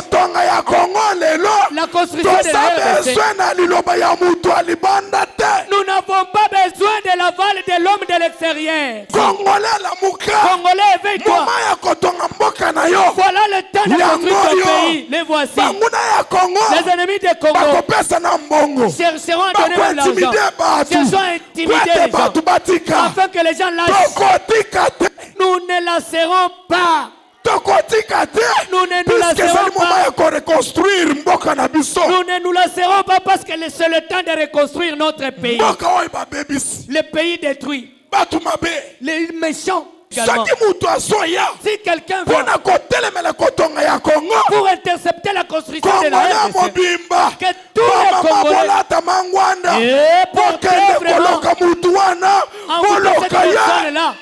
La construction de la RDC. Nous n'avons pas besoin de l'aval de l'homme de l'extérieur. Congolais, éveille-toi. Voilà le temps de construire ton pays. Les voici. Les ennemis de Congo chercheront à donner de l'argent. Chercheront à intimider les gens afin que les gens lâchent. Nous ne lasserons pas. Nous ne nous lasserons pas. Nous ne nous lasserons pas parce que c'est le temps de reconstruire notre pays. Le pays détruit. Les méchants. Si quelqu'un vient pour intercepter la construction de la RDC, que tous les Congolais portent vraiment en cette personne-là.